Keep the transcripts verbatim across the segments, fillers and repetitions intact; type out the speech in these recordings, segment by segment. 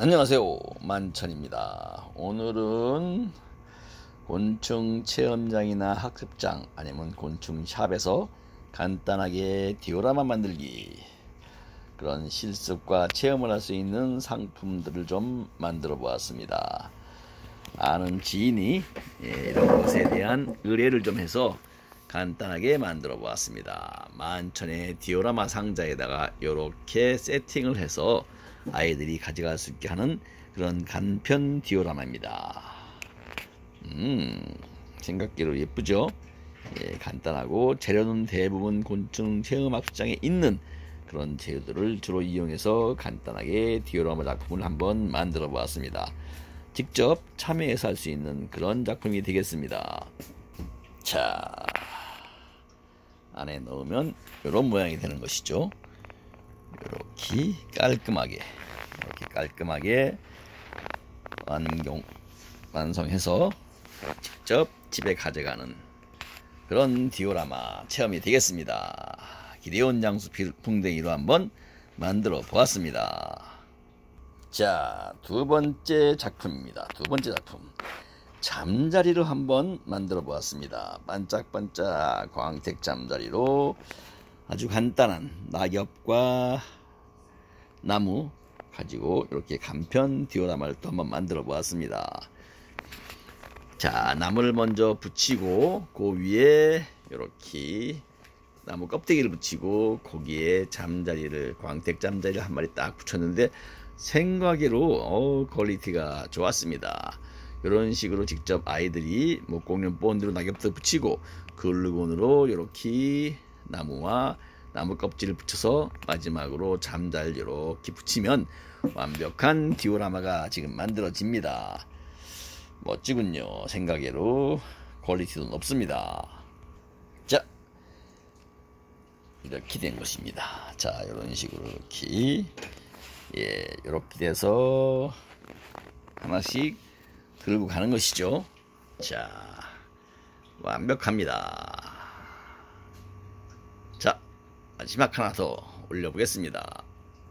안녕하세요, 만천입니다. 오늘은 곤충 체험장이나 학습장 아니면 곤충샵에서 간단하게 디오라마 만들기, 그런 실습과 체험을 할 수 있는 상품들을 좀 만들어 보았습니다. 아는 지인이 이런 것에 대한 의뢰를 좀 해서 간단하게 만들어 보았습니다. 만천의 디오라마 상자에다가 이렇게 세팅을 해서 아이들이 가져갈 수 있게 하는 그런 간편 디오라마입니다. 음, 생각대로 예쁘죠? 예, 간단하고 재료는 대부분 곤충 체험학습장에 있는 그런 재료들을 주로 이용해서 간단하게 디오라마 작품을 한번 만들어 보았습니다. 직접 참여해서 할 수 있는 그런 작품이 되겠습니다. 자, 안에 넣으면 이런 모양이 되는 것이죠. 이렇게 깔끔하게 이렇게 깔끔하게 완공 완성해서 직접 집에 가져가는 그런 디오라마 체험이 되겠습니다. 기대온 장수 풍뎅이로 한번 만들어 보았습니다. 자, 두 번째 작품입니다. 두 번째 작품, 잠자리로 한번 만들어 보았습니다. 반짝반짝 광택 잠자리로 아주 간단한 낙엽과 나무 가지고 이렇게 간편 디오라마를 또 한번 만들어 보았습니다. 자, 나무를 먼저 붙이고 그 위에 이렇게 나무 껍데기를 붙이고 거기에 잠자리를, 광택 잠자리를 한 마리 딱 붙였는데 생각외로 어, 퀄리티가 좋았습니다. 이런 식으로 직접 아이들이 목공용 본드로 낙엽도 붙이고 글루건으로 이렇게 나무와 나무 껍질을 붙여서 마지막으로 잠잘 이렇게 붙이면 완벽한 디오라마가 지금 만들어집니다. 멋지군요. 생각외로 퀄리티도 높습니다. 자, 이렇게 된 것입니다. 자, 이런 식으로 이렇게, 예, 이렇게 돼서 하나씩 들고 가는 것이죠. 자, 완벽합니다. 자, 마지막 하나 더 올려보겠습니다.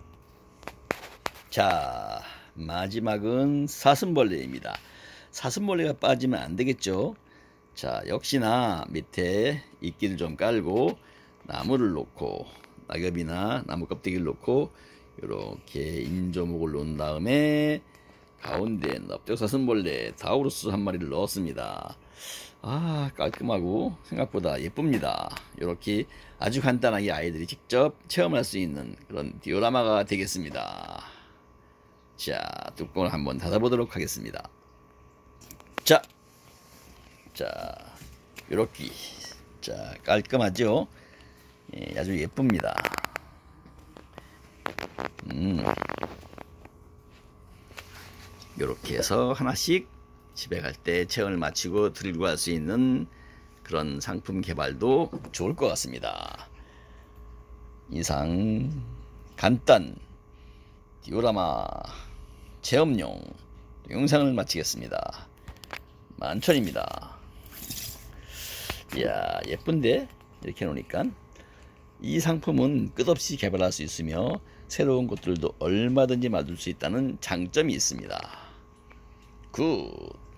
자, 마지막은 사슴벌레입니다. 사슴벌레가 빠지면 안 되겠죠. 자, 역시나 밑에 이끼를 좀 깔고 나무를 놓고 낙엽이나 나무 껍데기를 놓고 이렇게 인조목을 놓은 다음에 가운데 넓적사슴벌레 다우루스 한 마리를 넣었습니다. 아, 깔끔하고 생각보다 예쁩니다. 이렇게 아주 간단하게 아이들이 직접 체험할 수 있는 그런 디오라마가 되겠습니다. 자, 뚜껑을 한번 닫아보도록 하겠습니다. 자, 자, 이렇게, 자, 깔끔하죠? 예, 아주 예쁩니다. 음, 이렇게 해서 하나씩 집에 갈 때 체험을 마치고 들고 갈 수 있는 그런 상품 개발도 좋을 것 같습니다. 이상 간단 디오라마 체험용 영상을 마치겠습니다. 만천입니다. 이야, 예쁜데? 이렇게 놓으니까 이 상품은 끝없이 개발할 수 있으며 새로운 것들도 얼마든지 만들 수 있다는 장점이 있습니다. 굿.